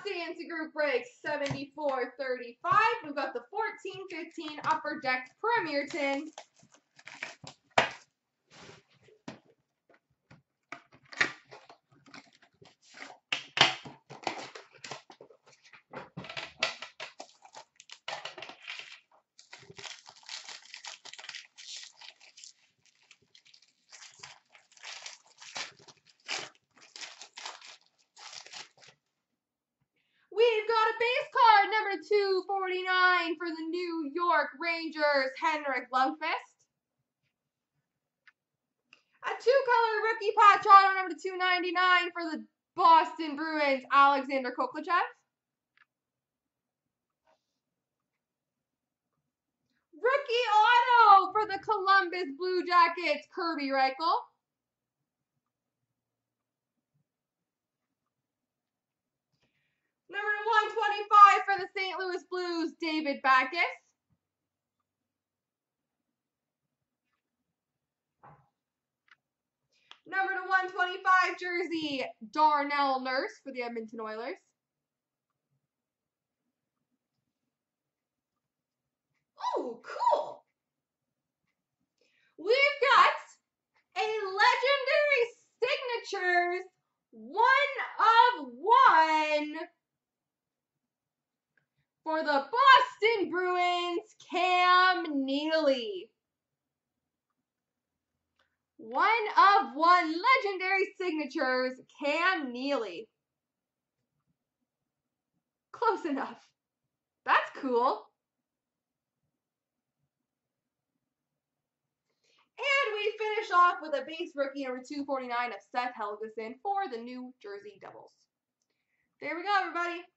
Sansa Group break 7435. We've got the 14-15 Upper Deck Premier Tin. We've got a base card, number 249 for the New York Rangers, Henrik Lundqvist. A two-color rookie patch auto, number 299 for the Boston Bruins, Alexander Kovalchev. Rookie auto for the Columbus Blue Jackets, Kirby Reichel. Number 125 for the St. Louis Blues, David Backes. Number 125 jersey, Darnell Nurse for the Edmonton Oilers. Oh, cool. We've got a legendary signatures 1 of 1 for the Boston Bruins, Cam Neely. 1 of 1 legendary signatures, Cam Neely. Close enough. That's cool. And we finish off with a base rookie number 249 of Seth Helgeson for the New Jersey Devils. There we go, everybody.